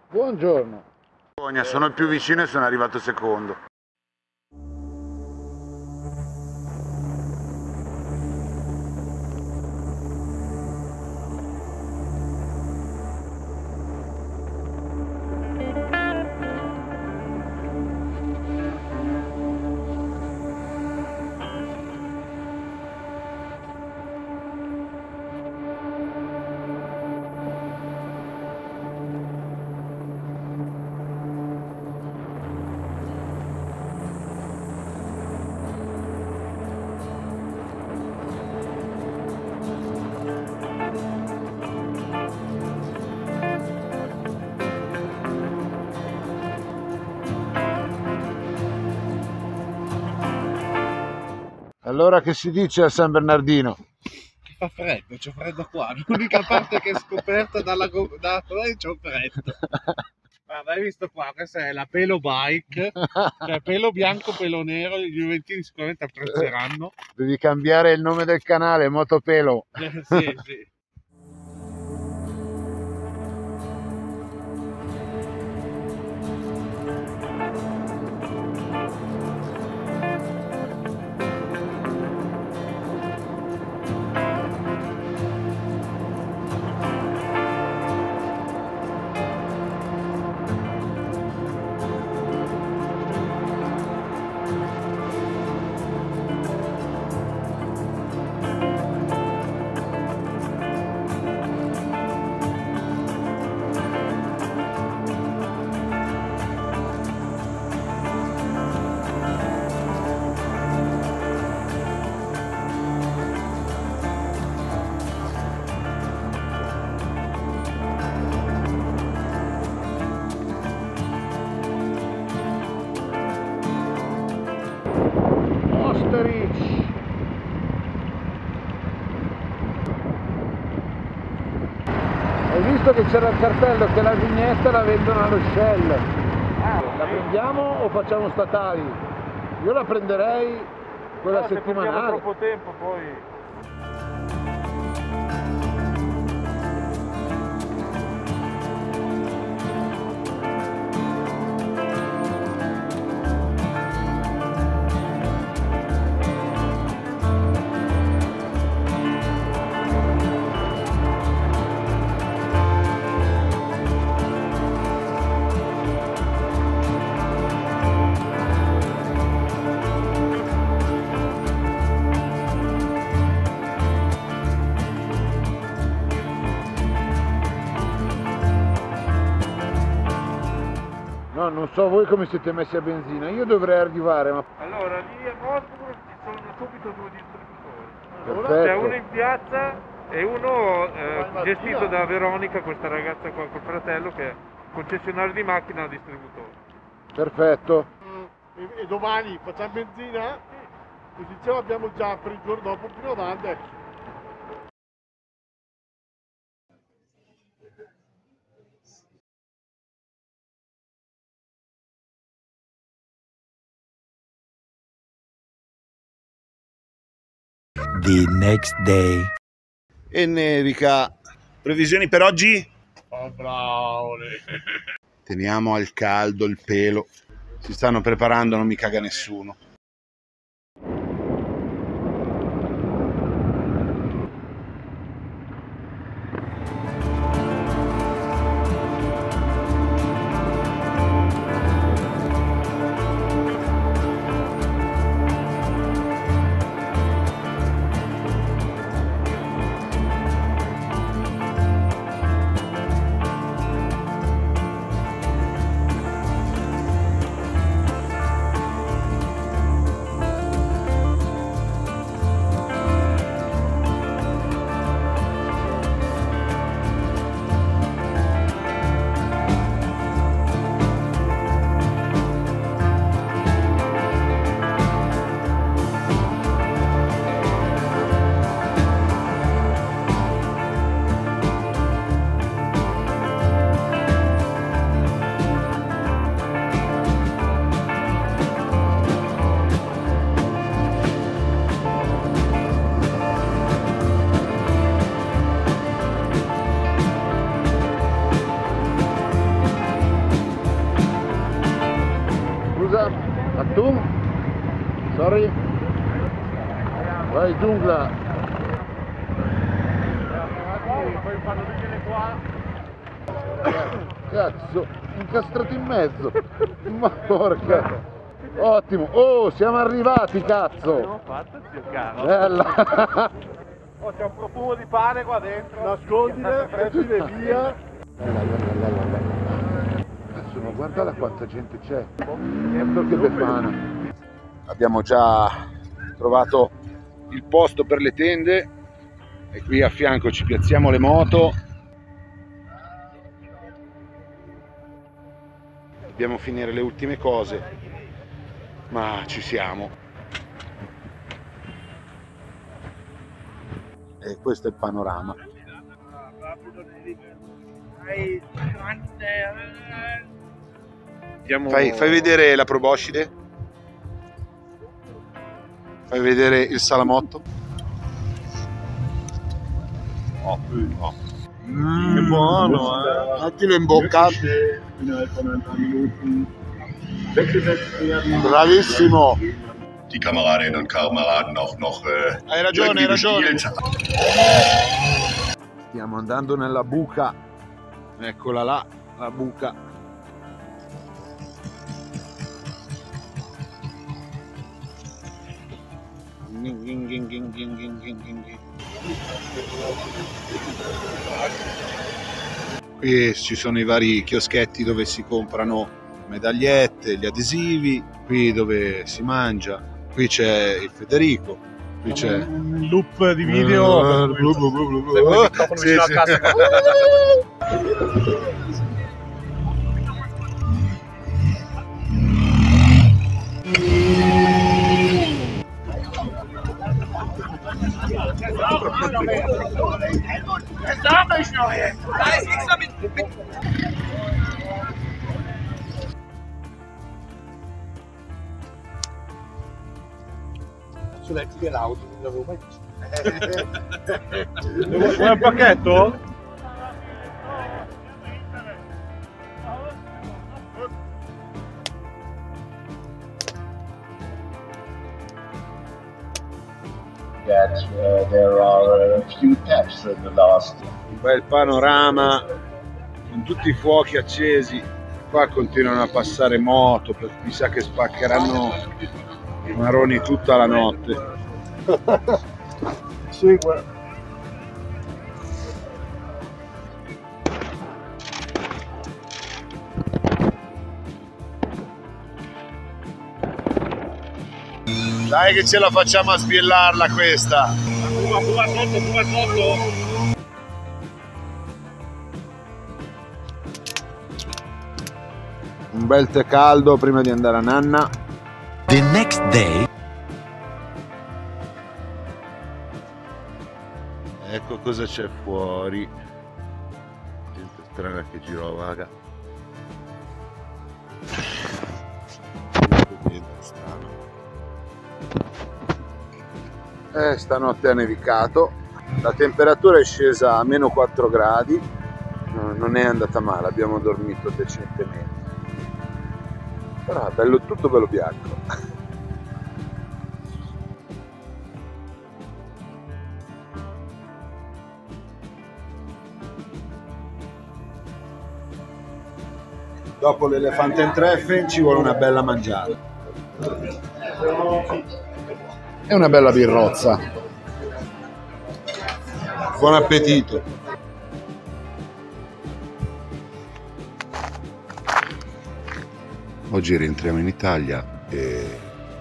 Buongiorno. Sono il più vicino e sono arrivato secondo. Allora che si dice a San Bernardino? Che fa freddo, c'è freddo qua. L'unica parte che è scoperta da fuori c'è freddo. Guarda, hai visto qua? Questa è la Pelo Bike, cioè pelo bianco, pelo nero. Gli juventini sicuramente apprezzeranno. Devi cambiare il nome del canale, Motopelo. Sì, sì. Osterich. Hai visto che c'era il cartello che la vignetta la vendono allo Shell? La prendiamo o facciamo statali? Io la prenderei quella settimanale. Troppo tempo poi. No, non so voi come siete messi a benzina, io dovrei arrivare, ma Allora, lì a Mosbro ci sono subito due distributori. perfetto. C'è uno in piazza e uno gestito da Veronica, questa ragazza qua col fratello, che è concessionario di macchina e distributore. Perfetto. E domani facciamo benzina, così ce l'abbiamo già per il giorno dopo più avanti. The next day. E nevica. Previsioni per oggi? Oh, bravo! Teniamo al caldo il pelo. Si stanno preparando, non mi caga nessuno. Vai giungla. Poi fanno vedere qua. Cazzo, incastrato in mezzo. Ma porca. Ottimo. Oh, siamo arrivati, cazzo. Abbiamo fatto, zio caro. Bella. Oh, c'è un profumo di pane qua dentro. Nascondile, mettile via. Cazzo, ma guardala quanta gente c'è. Ecco che befana. Abbiamo già trovato il posto per le tende e qui a fianco ci piazziamo le moto. Dobbiamo finire le ultime cose, ma ci siamo. E questo è il panorama. Fai vedere la proboscide? Fai vedere il salamotto? Oh. Che buono, Mettilo in bocca. Bravissimo. Die Kameradinnen und Kameraden auch noch Hai ragione, hai ragione. gespielt. Stiamo andando nella buca. Eccola là, la buca. Qui ci sono i vari chioschetti dove si comprano medagliette, gli adesivi, qui dove si mangia, qui c'è il Federico, qui c'è un loop di video. Sì, sì. Vuoi un pacchetto? That there are a few taps in the last. Un bel panorama con tutti i fuochi accesi. Qua continuano a passare moto, mi sa che spaccheranno i maroni tutta la notte. Segue. Dai che ce la facciamo a sbiellarla questa. Fuma sotto. Un bel tè caldo prima di andare a nanna. The next day. Ecco cosa c'è fuori. Gente strana che girovaga. Niente strano. Stanotte ha nevicato. La temperatura è scesa a meno 4 gradi. Non è andata male, abbiamo dormito decentemente. Però è bello, tutto bello bianco. Dopo l'elefante in treffe ci vuole una bella mangiata. E una bella birrozza. Buon appetito. Oggi rientriamo in Italia e...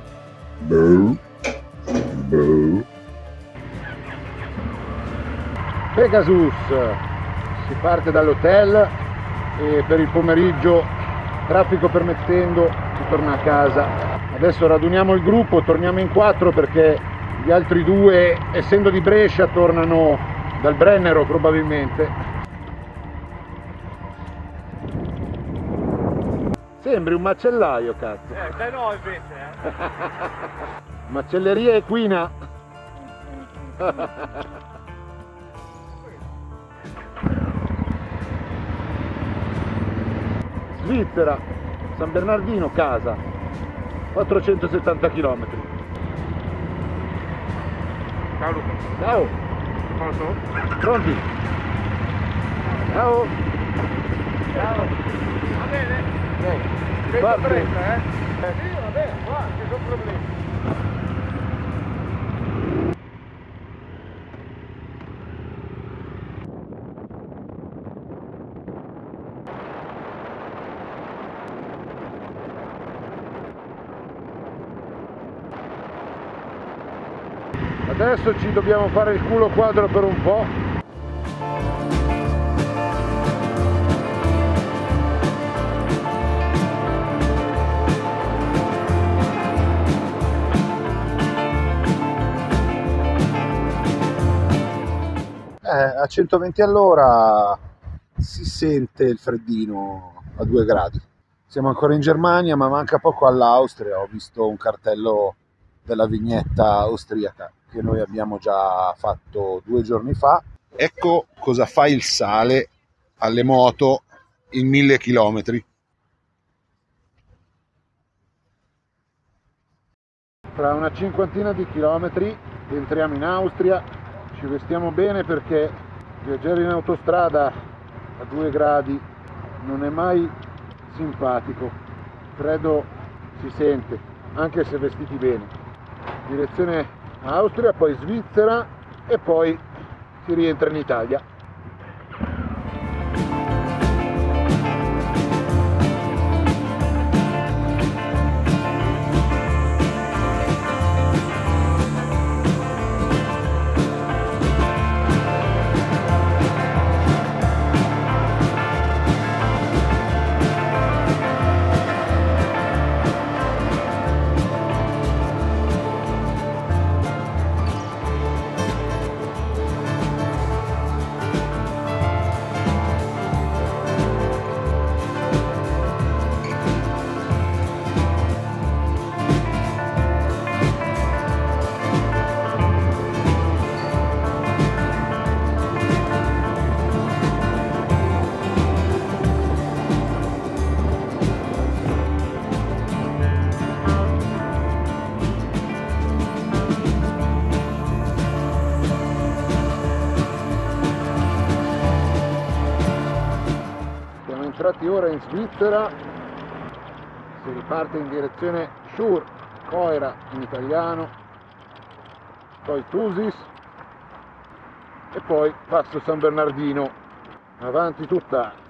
Pegasus, si parte dall'hotel e per il pomeriggio, traffico permettendo, si torna a casa. Adesso raduniamo il gruppo, torniamo in 4 perché gli altri 2, essendo di Brescia, tornano dal Brennero probabilmente. Sembri un macellaio, cazzo. Te no invece, Macelleria equina. Svizzera, San Bernardino, casa, 470 km. Ciao Luca. Ciao. Pronto? Pronti? Ciao. Ciao. Va bene? Ok. Parte. Parte. Sì, va bene, qua, ci sono problemi. Adesso ci dobbiamo fare il culo quadro per un po'. A 120 all'ora si sente il freddino a 2 gradi. Siamo ancora in Germania, ma manca poco all'Austria. Ho visto un cartello della vignetta austriaca che noi abbiamo già fatto 2 giorni fa. Ecco cosa fa il sale alle moto in 1000 chilometri. Tra una cinquantina di chilometri entriamo in Austria, ci vestiamo bene perché viaggiare in autostrada a 2 gradi non è mai simpatico, freddo si sente, anche se vestiti bene. Direzione Austria, poi Svizzera e poi si rientra in Italia. Entrati ora in Svizzera, si riparte in direzione Chur, Coira in italiano, poi Thusis e poi Passo San Bernardino, avanti tutta.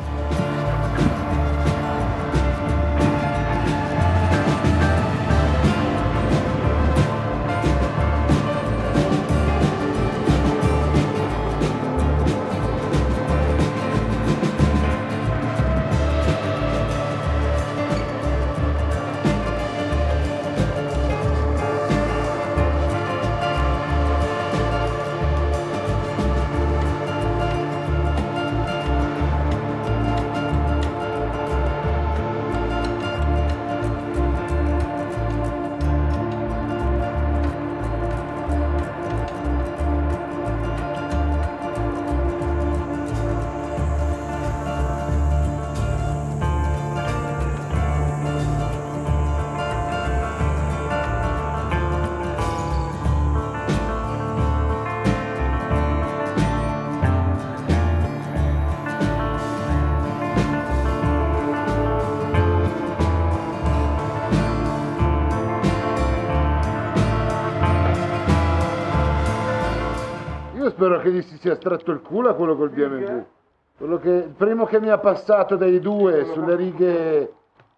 Io spero che gli si sia stretto il culo a quello col BMW. Il primo che mi ha passato dei due sulle righe.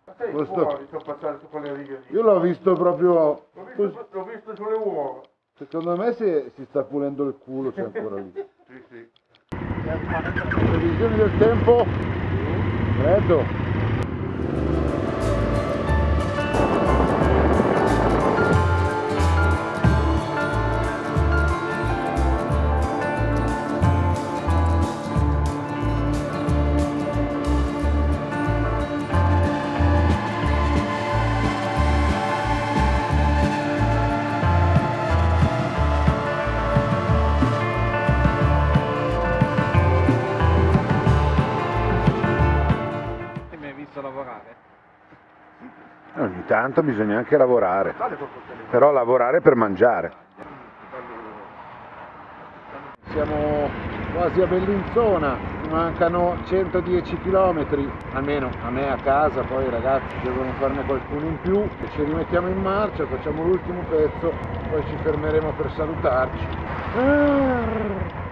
Io l'ho visto proprio. L'ho visto sulle uova. Secondo me si sta pulendo il culo, c'è ancora lì. Sì, sì. Previsioni del tempo. Freddo. Ogni tanto bisogna anche lavorare, però lavorare per mangiare. siamo quasi a Bellinzona, mancano 110 km, almeno a me a casa, poi i ragazzi devono farne qualcuno in più e ci rimettiamo in marcia, facciamo l'ultimo pezzo, poi ci fermeremo per salutarci.